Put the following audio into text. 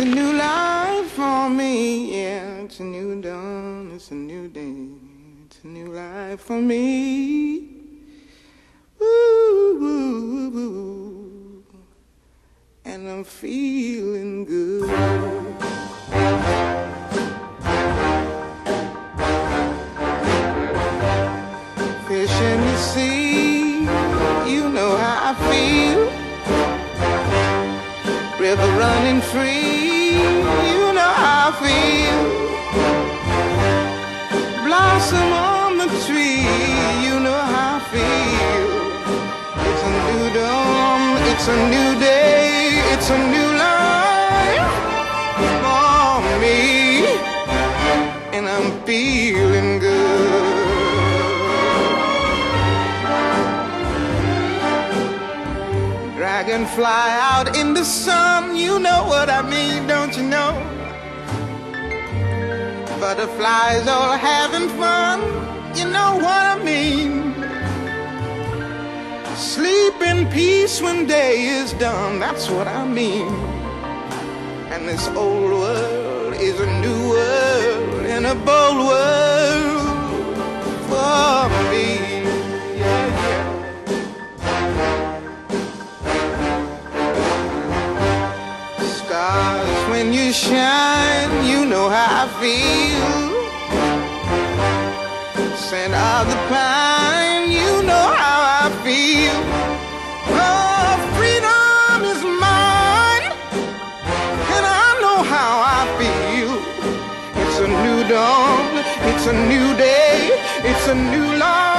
a new life for me, yeah. It's a new dawn, it's a new day. It's a new life for me. Woo, woo, woo, woo. And I'm feeling good. Fish in the sea, you know how I feel. River running free, you know how I feel. Blossom on the tree, you know how I feel. It's a new dawn, it's a new day, it's a new life for me. And I'm feeling good. Dragonfly out in the sun, you know what I mean, don't you know? Butterflies all having fun, you know what I mean. Sleep in peace when day is done, that's what I mean. And this old world is a new world and a bold world for me. Yeah, yeah. Stars, when you shine, you know how I feel. Scent of the pine, you know how I feel. Oh, freedom is mine, and I know how I feel. It's a new dawn, it's a new day, it's a new life.